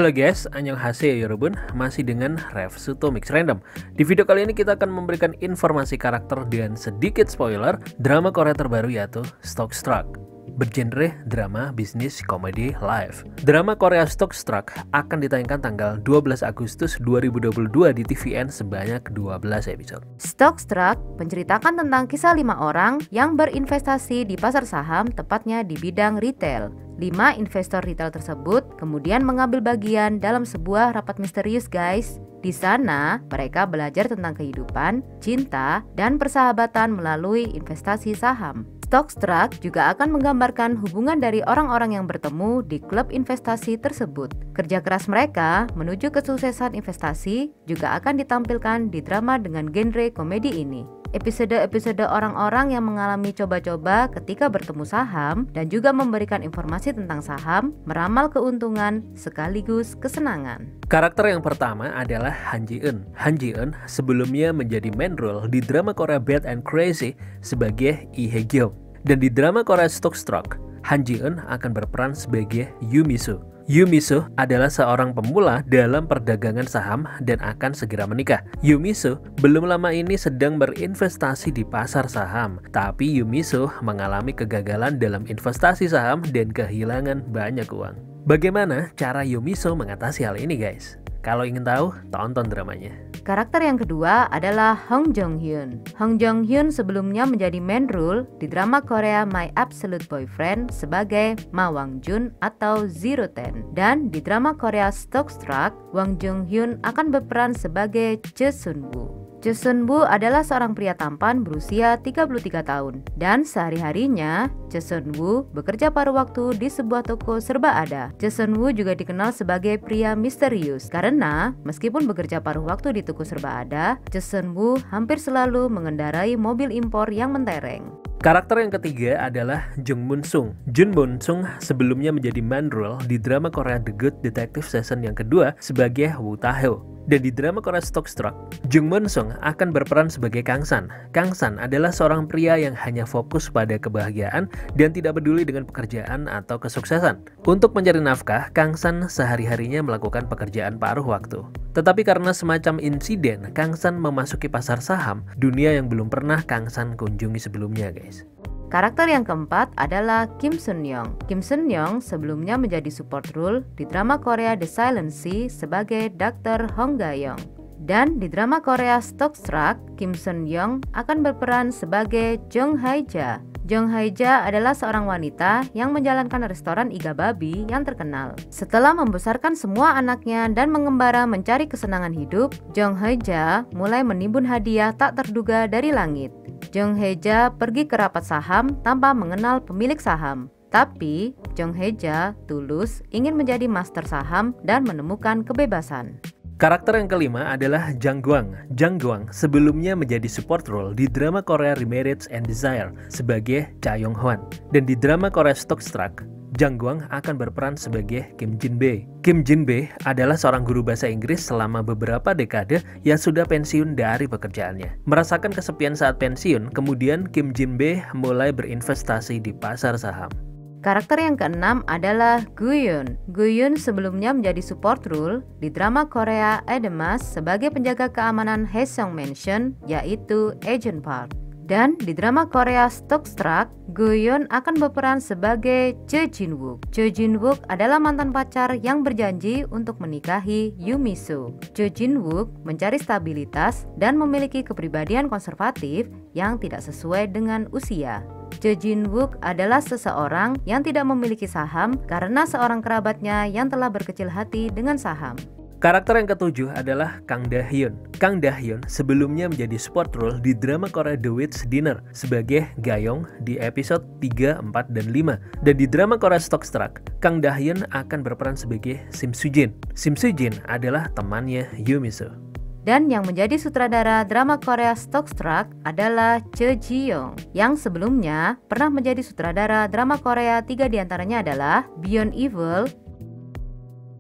Halo guys, annyeonghaseyo yorobun, masih dengan Rev Suto Mix Random. Di video kali ini kita akan memberikan informasi karakter dan sedikit spoiler drama Korea terbaru yaitu Stockstruck, bergenre drama, bisnis, komedi, live. Drama Korea Stockstruck akan ditayangkan tanggal 12 Agustus 2022 di TVN sebanyak 12 episode. Stockstruck menceritakan tentang kisah 5 orang yang berinvestasi di pasar saham, tepatnya di bidang retail. 5 investor retail tersebut kemudian mengambil bagian dalam sebuah rapat misterius, guys. Di sana, mereka belajar tentang kehidupan, cinta, dan persahabatan melalui investasi saham. Stockstruck juga akan menggambarkan hubungan dari orang-orang yang bertemu di klub investasi tersebut. Kerja keras mereka menuju kesuksesan investasi juga akan ditampilkan di drama dengan genre komedi ini. Episode-episode orang-orang yang mengalami coba-coba ketika bertemu saham dan juga memberikan informasi tentang saham, meramal keuntungan sekaligus kesenangan. Karakter yang pertama adalah Han Ji-eun. Han Ji-eun sebelumnya menjadi main role di drama Korea Bad and Crazy sebagai Lee Hae-gyong. Dan di drama Korea Stockstruck, Han Ji-eun akan berperan sebagai Yoo Mi-soo. Yoo Mi-soo adalah seorang pemula dalam perdagangan saham dan akan segera menikah. Yoo Mi-soo belum lama ini sedang berinvestasi di pasar saham, tapi Yoo Mi-soo mengalami kegagalan dalam investasi saham dan kehilangan banyak uang. Bagaimana cara Yoo Mi-soo mengatasi hal ini, guys? Kalau ingin tahu, tonton dramanya. Karakter yang kedua adalah Hong Jong-hyun. Hong Jong-hyun sebelumnya menjadi main role di drama Korea My Absolute Boyfriend sebagai Ma Wang-jun atau Zero Ten. Dan di drama Korea Stockstruck, Hong Jong-hyun akan berperan sebagai Choi Sun-woo. Choi Sun-woo adalah seorang pria tampan berusia 33 tahun. Dan sehari-harinya, Choi Sun-woo bekerja paruh waktu di sebuah toko serba ada. Choi Sun-woo juga dikenal sebagai pria misterius karena meskipun bekerja paruh waktu di toko serba ada, Choi Sun-woo hampir selalu mengendarai mobil impor yang mentereng. Karakter yang ketiga adalah Jung Moon-sung. Jung Moon-sung sebelumnya menjadi main role di drama Korea The Good Detective Season yang kedua sebagai Woo Ta-hyo. Dan di drama Korea Stockstruck, Jung Moon-sung akan berperan sebagai Kang San. Kang San adalah seorang pria yang hanya fokus pada kebahagiaan dan tidak peduli dengan pekerjaan atau kesuksesan. Untuk mencari nafkah, Kang San sehari-harinya melakukan pekerjaan paruh waktu. Tetapi karena semacam insiden, Kang San memasuki pasar saham, dunia yang belum pernah Kang San kunjungi sebelumnya, guys. Karakter yang keempat adalah Kim Sun-young. Kim Sun-young sebelumnya menjadi support role di drama Korea The Silent Sea sebagai Dr. Hong Ga-young. Dan di drama Korea Stockstruck, Kim Sun-young akan berperan sebagai Jong Hae-ja. Jong Hae-ja adalah seorang wanita yang menjalankan restoran iga babi yang terkenal. Setelah membesarkan semua anaknya dan mengembara mencari kesenangan hidup, Jong Hae-ja mulai menimbun hadiah tak terduga dari langit. Jong Hae-ja pergi ke rapat saham tanpa mengenal pemilik saham. Tapi, Jong Hae-ja tulus ingin menjadi master saham dan menemukan kebebasan. Karakter yang kelima adalah Jang Gwang. Jang Gwang sebelumnya menjadi support role di drama Korea Remarriage and Desire sebagai Cha Yong-hwan. Dan di drama Korea Stockstruck, Jang Gwang akan berperan sebagai Kim Jin-bae. Kim Jin-bae adalah seorang guru bahasa Inggris selama beberapa dekade yang sudah pensiun dari pekerjaannya. Merasakan kesepian saat pensiun, kemudian Kim Jin-bae mulai berinvestasi di pasar saham. Karakter yang keenam adalah Gu-yeon. Gu-yeon sebelumnya menjadi support role di drama Korea Edemas sebagai penjaga keamanan Haesung Mansion, yaitu Agent Park. Dan di drama Korea Stockstruck, Gu-yeon akan berperan sebagai Choi Jin-wook. Choi Jin-wook adalah mantan pacar yang berjanji untuk menikahi Yoo Mi-soo. Choi Jin-wook mencari stabilitas dan memiliki kepribadian konservatif yang tidak sesuai dengan usia. Choi Jin-wook adalah seseorang yang tidak memiliki saham karena seorang kerabatnya yang telah berkecil hati dengan saham. Karakter yang ketujuh adalah Kang Da-hyun. Kang Da-hyun sebelumnya menjadi support role di drama Korea The Witch Dinner sebagai Ga-young di episode 3, 4, dan 5. Dan di drama Korea Stockstruck, Kang Da-hyun akan berperan sebagai Sim Soo-jin. Sim Soo-jin adalah temannya Yoo Mi-soo. Dan yang menjadi sutradara drama Korea Stockstruck adalah Cho Ji-young, yang sebelumnya pernah menjadi sutradara drama Korea. 3 diantaranya adalah Beyond Evil,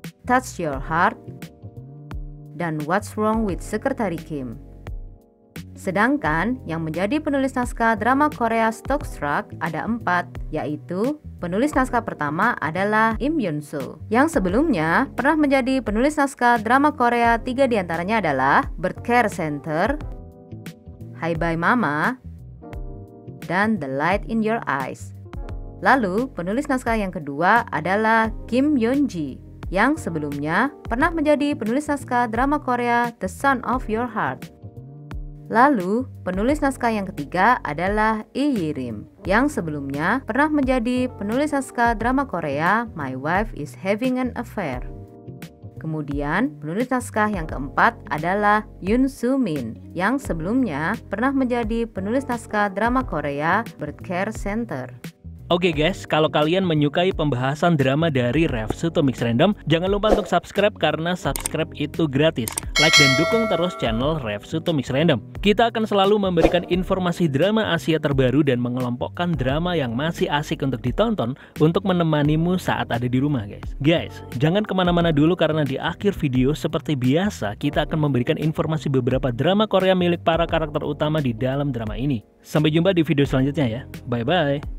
Touch Your Heart, dan What's Wrong with Secretary Kim. Sedangkan yang menjadi penulis naskah drama Korea Stockstruck ada 4, yaitu penulis naskah pertama adalah Im Yoon-soo, yang sebelumnya pernah menjadi penulis naskah drama Korea. 3 diantaranya adalah Bird Care Center, Hi Bye Mama, dan The Light in Your Eyes. Lalu penulis naskah yang kedua adalah Kim Yeon-ji, yang sebelumnya pernah menjadi penulis naskah drama Korea The Sound of Your Heart. Lalu, penulis naskah yang ketiga adalah Lee Yi-rim, yang sebelumnya pernah menjadi penulis naskah drama Korea My Wife is Having an Affair. Kemudian, penulis naskah yang keempat adalah Yoon Soo-min, yang sebelumnya pernah menjadi penulis naskah drama Korea Bird Care Center. Oke guys, kalau kalian menyukai pembahasan drama dari Revsuto Mix Random, jangan lupa untuk subscribe karena subscribe itu gratis. Like dan dukung terus channel Revsuto Mix Random. Kita akan selalu memberikan informasi drama Asia terbaru dan mengelompokkan drama yang masih asik untuk ditonton untuk menemanimu saat ada di rumah guys. Guys, jangan kemana-mana dulu karena di akhir video seperti biasa kita akan memberikan informasi beberapa drama Korea milik para karakter utama di dalam drama ini. Sampai jumpa di video selanjutnya ya. Bye-bye.